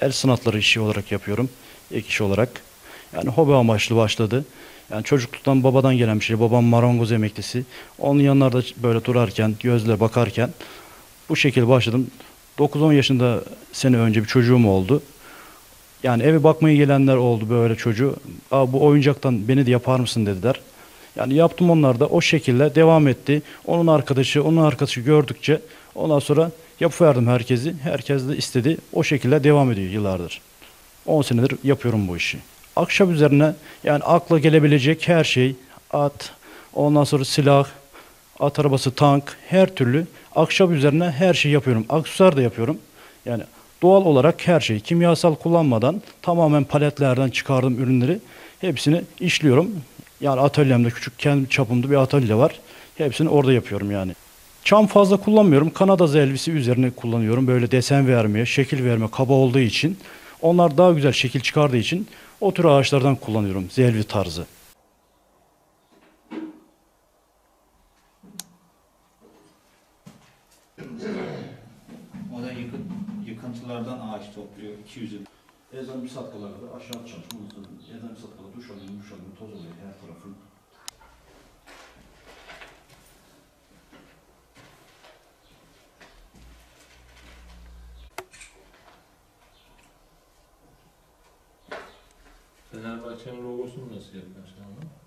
El sanatları işi olarak yapıyorum. Ek iş olarak. Yani hobi amaçlı başladı. Yani çocukluktan babadan gelen bir şey. Babam marangoz emeklisi. Onun yanlarda böyle durarken, gözle bakarken bu şekilde başladım. 9-10 yaşında sene önce bir çocuğum oldu. Yani eve bakmaya gelenler oldu böyle çocuğu. Bu oyuncaktan beni de yapar mısın dediler. Yani yaptım, onlar da o şekilde devam etti. Onun arkadaşı gördükçe ondan sonra yapıverdim herkesi. Herkes de istedi. O şekilde devam ediyor yıllardır. 10 senedir yapıyorum bu işi. Ahşap üzerine yani akla gelebilecek her şey, at, ondan sonra silah, at arabası, tank, her türlü ahşap üzerine her şeyi yapıyorum. Aksesuar da yapıyorum. Yani doğal olarak her şeyi kimyasal kullanmadan tamamen paletlerden çıkardığım ürünleri hepsini işliyorum. Yani atölyemde küçük kendi çapımda bir atölye var. Hepsini orada yapıyorum yani. Çam fazla kullanmıyorum. Kanada zelvisi üzerine kullanıyorum. Böyle desen vermeye, şekil verme kaba olduğu için. Onlar daha güzel şekil çıkardığı için o tür ağaçlardan kullanıyorum. Zelvi tarzı. O da yıkıntılardan ağaç topluyor 200 yıl. Ezan bir saat kadar aşağı çalışma. Ezan bir saat kadar duş alıyorum, toz oluyor her tarafın. Fenerbahçe'nin logosunu nasıl yapıyorsun ama?